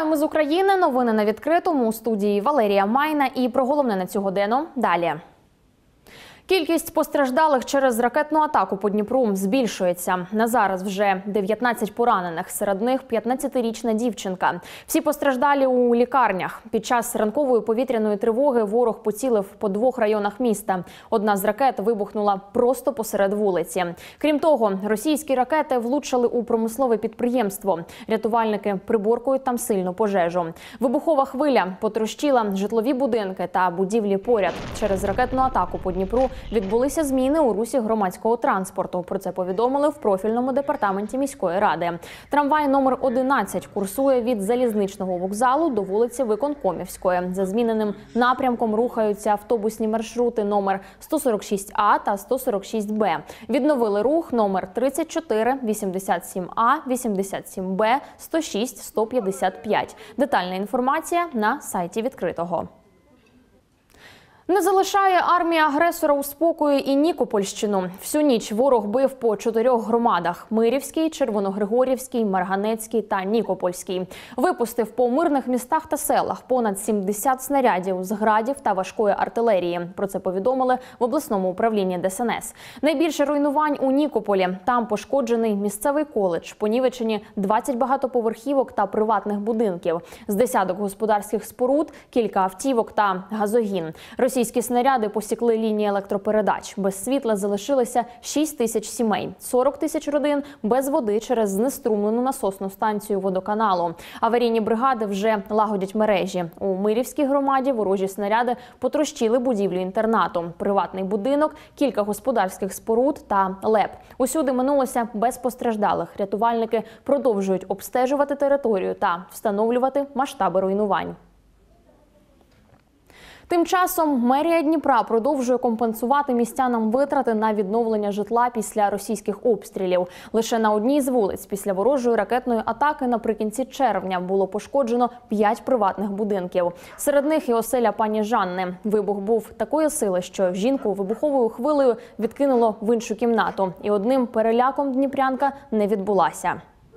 Вітаю, ми з України. Новини на відкритому. У студії Валерія Майна. І про головне на цю годину далі. Кількість постраждалих через ракетну атаку по Дніпру збільшується. На зараз вже 19 поранених, серед них 15-річна дівчинка. Всі постраждалі у лікарнях. Під час ранкової повітряної тривоги ворог поцілив по 2 районах міста. Одна з ракет вибухнула просто посеред вулиці. Крім того, російські ракети влучили у промислове підприємство. Рятувальники приборкують там сильну пожежу. Вибухова хвиля потрощила житлові будинки та будівлі поряд. Через ракетну атаку по Дніпру відбулися зміни у русі громадського транспорту. Про це повідомили в профільному департаменті міської ради. Трамвай номер 11 курсує від залізничного вокзалу до вулиці Виконкомівської. За зміненим напрямком рухаються автобусні маршрути номер 146А та 146Б. Відновили рух номер 34, 87А, 87Б, 106, 155. Детальна інформація на сайті відкритого. Не залишає армія агресора у спокої і Нікопольщину. Всю ніч ворог бив по 4 громадах – Мирівській, Червоногригорівській, Марганецькій та Нікопольській. Випустив по мирних містах та селах понад 70 снарядів з градів та важкої артилерії. Про це повідомили в обласному управлінні ДСНС. Найбільше руйнувань у Нікополі. Там пошкоджений місцевий коледж, понівечені 20 багатоповерхівок та приватних будинків. З десяток господарських споруд, кілька автівок та газогін. Російські снаряди посікли лінії електропередач. Без світла залишилося 6 тисяч сімей. 40 тисяч родин без води через знеструмлену насосну станцію водоканалу. Аварійні бригади вже лагодять мережі. У Мирівській громаді ворожі снаряди потрощили будівлю інтернату, приватний будинок, кілька господарських споруд та ЛЕП. Усюди минулося без постраждалих. Рятувальники продовжують обстежувати територію та встановлювати масштаби руйнувань. Тим часом мерія Дніпра продовжує компенсувати містянам витрати на відновлення житла після російських обстрілів. Лише на одній з вулиць після ворожої ракетної атаки наприкінці червня було пошкоджено 5 приватних будинків. Серед них і оселя пані Жанни. Вибух був такої сили, що жінку вибуховою хвилею відкинуло в іншу кімнату. І одним переляком дніпрянка не відбулася.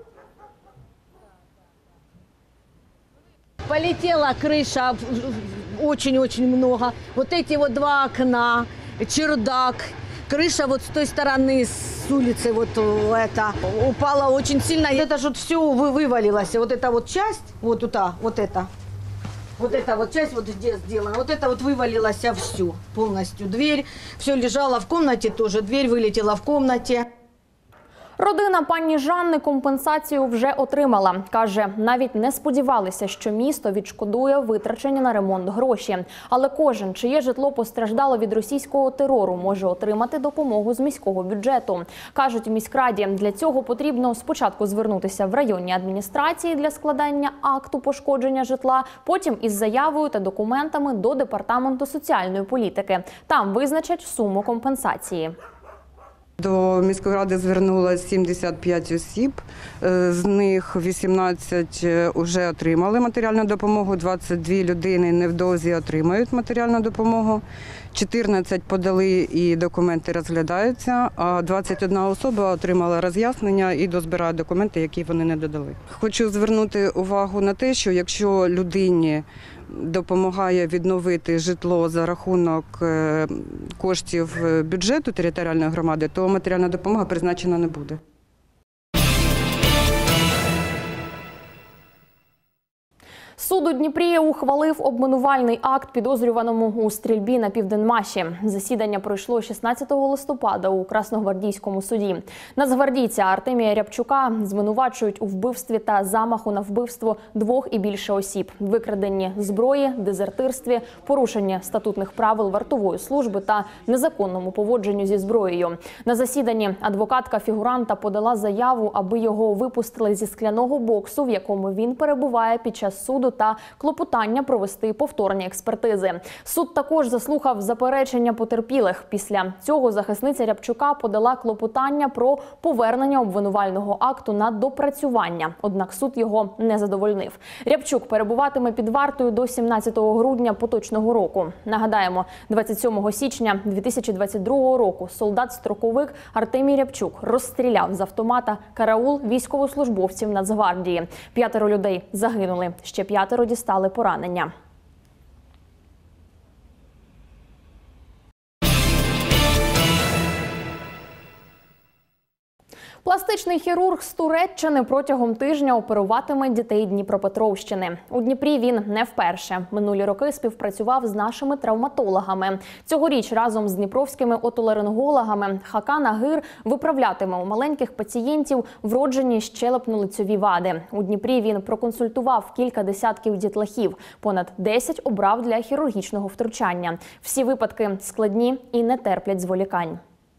Полетела крыша, очень-очень много. Вот эти вот 2 окна, чердак, крыша вот с той стороны, с улицы вот это, упала очень сильно. Это же все вывалилось, вот эта вот часть, вот туда, вот эта вот часть вот здесь сделана, вот это вот вывалилось всю полностью. Дверь, все лежало в комнате тоже, дверь вылетела в комнате. Родина пані Жанни компенсацію вже отримала. Каже, навіть не сподівалися, що місто відшкодує витрачені на ремонт гроші. Але кожен, чиє житло постраждало від російського терору, може отримати допомогу з міського бюджету. Кажуть у міськраді, для цього потрібно спочатку звернутися в районні адміністрації для складання акту пошкодження житла, потім із заявою та документами до департаменту соціальної політики. Там визначать суму компенсації. До міської ради звернулося 75 осіб, з них 18 вже отримали матеріальну допомогу, 22 людини невдовзі отримають матеріальну допомогу, 14 подали і документи розглядаються, а 21 особа отримала роз'яснення і дозбирають документи, які вони не додали. Хочу звернути увагу на те, що якщо людині допомагає відновити житло за рахунок коштів бюджету територіальної громади, то матеріальна допомога призначена не буде. Суд у Дніпрі ухвалив обвинувальний акт підозрюваному у стрільбі на Південмаші. Засідання пройшло 16 листопада у Красногвардійському суді. Нацгвардійця Артемія Рябчука звинувачують у вбивстві та замаху на вбивство 2 і більше осіб, викраденні зброї, дезертирстві, порушенні статутних правил вартової служби та незаконному поводженню зі зброєю. На засіданні адвокатка фігуранта подала заяву, аби його випустили зі скляного боксу, в якому він перебуває під час суду суду та клопотання провести повторні експертизи. Суд також заслухав заперечення потерпілих. Після цього захисниця Рябчука подала клопотання про повернення обвинувального акту на допрацювання. Однак суд його не задовольнив. Рябчук перебуватиме під вартою до 17 грудня поточного року. Нагадаємо, 27 січня 2022 року солдат-строковик Артемій Рябчук розстріляв з автомата караул військовослужбовців Нацгвардії. 5 людей загинули, ще 5 дістали поранення. Пластичний хірург з Туреччини протягом тижня оперуватиме дітей Дніпропетровщини. У Дніпрі він не вперше. Минулі роки співпрацював з нашими травматологами. Цьогоріч разом з дніпровськими отоларингологами Хакан Агир виправлятиме у маленьких пацієнтів вроджені щелепно-лицьові вади. У Дніпрі він проконсультував кілька десятків дітлахів. Понад 10 обрав для хірургічного втручання. Всі випадки складні і не терплять зволікань.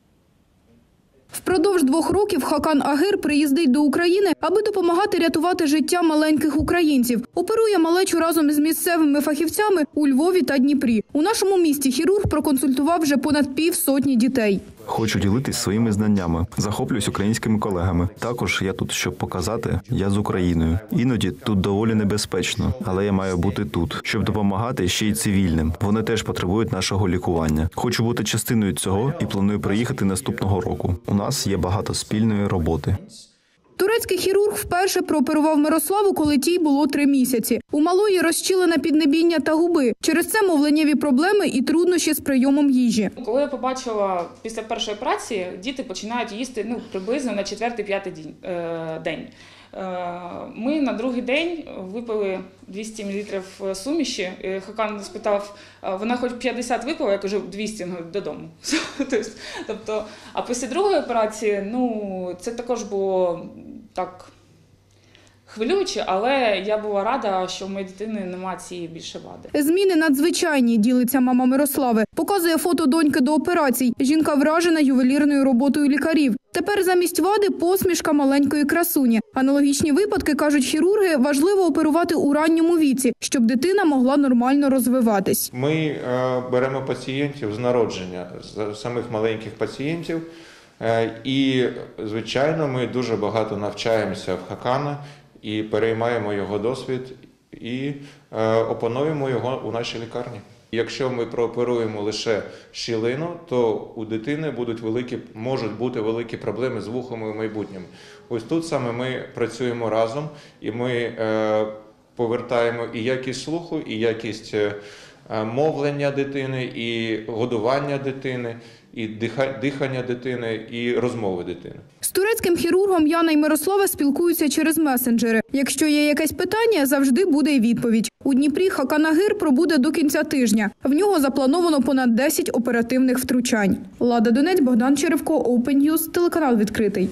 Впродовж 2 років Хакан Агир приїздить до України, аби допомагати рятувати життя маленьких українців. Оперує малечу разом з місцевими фахівцями у Львові та Дніпрі. У нашому місті хірург проконсультував вже понад 50 дітей. Хочу ділитись своїми знаннями, захоплююсь українськими колегами. Також я тут, щоб показати, я з Україною. Іноді тут доволі небезпечно, але я маю бути тут, щоб допомагати ще й цивільним. Вони теж потребують нашого лікування. Хочу бути частиною цього і планую приїхати наступного року. У нас є багато спільної роботи. Турецький хірург вперше прооперував Мирославу, коли тій було 3 місяці. У малої розщілена піднебіння та губи. Через це мовленнєві проблеми і труднощі з прийомом їжі. Коли я побачила після першої операції, діти починають їсти приблизно на 4-5 день. Ми на другий день випили 200 мл суміші. Хакан спитав, вона хоч 50 випила? Я кажу, 200, додому. Тобто, а після другої операції, це також було так хвилююче, але я була рада, що в моєї дитини немає цієї більше вади. Зміни надзвичайні, ділиться мама Мирослави. Показує фото доньки до операцій. Жінка вражена ювелірною роботою лікарів. Тепер замість вади посмішка маленької красуні. Аналогічні випадки, кажуть хірурги, важливо оперувати у ранньому віці, щоб дитина могла нормально розвиватись. Ми беремо пацієнтів з народження, з самих маленьких пацієнтів. І, звичайно, ми дуже багато навчаємося в Хакана і переймаємо його досвід і опануємо його у нашій лікарні. Якщо ми прооперуємо лише щілину, то у дитини можуть бути великі проблеми з вухами в майбутньому. Ось тут саме ми працюємо разом і ми повертаємо і якість слуху, і якість мовлення дитини, і годування дитини, і дихання дитини, і розмови дитини. З турецьким хірургом Яна і Мирослава спілкуються через месенджери. Якщо є якесь питання, завжди буде й відповідь. У Дніпрі Хакан Агир пробуде до кінця тижня. В нього заплановано понад 10 оперативних втручань. Лада Донець, Богдан Черевко, Open News, телеканал «Відкритий».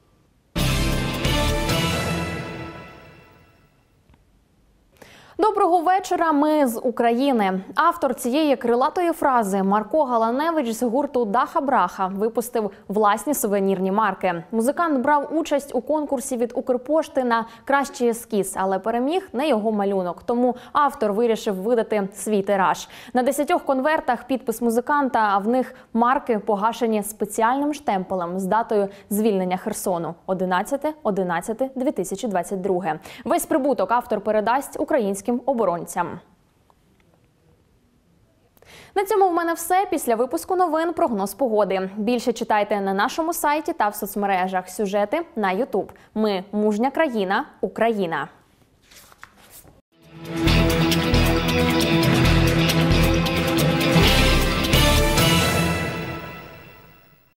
Доброго вечора, ми з України. Автор цієї крилатої фрази Марко Галаневич з гурту Даха Браха випустив власні сувенірні марки. Музикант брав участь у конкурсі від Укрпошти на кращий ескіз, але переміг не його малюнок. Тому автор вирішив видати свій тираж. На 10 конвертах підпис музиканта, а в них марки погашені спеціальним штемпелем з датою звільнення Херсону – 11.11.2022. Весь прибуток автор передасть українським оборонцям. На цьому в мене все. Після випуску новин прогноз погоди. Більше читайте на нашому сайті та в соцмережах. Сюжети на YouTube. Ми – мужня країна, Україна.